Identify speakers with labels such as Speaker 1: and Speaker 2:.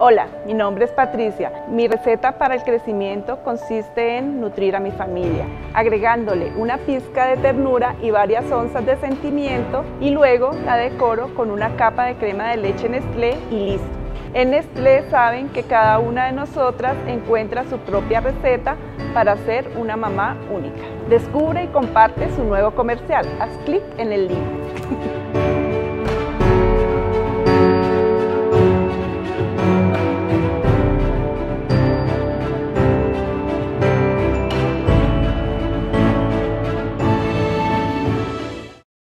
Speaker 1: Hola, mi nombre es Patricia. Mi receta para el crecimiento consiste en nutrir a mi familia, agregándole una pizca de ternura y varias onzas de sentimiento, y luego la decoro con una capa de crema de leche Nestlé y listo. En Nestlé saben que cada una de nosotras encuentra su propia receta para ser una mamá única. Descubre y comparte su nuevo comercial. Haz clic en el link.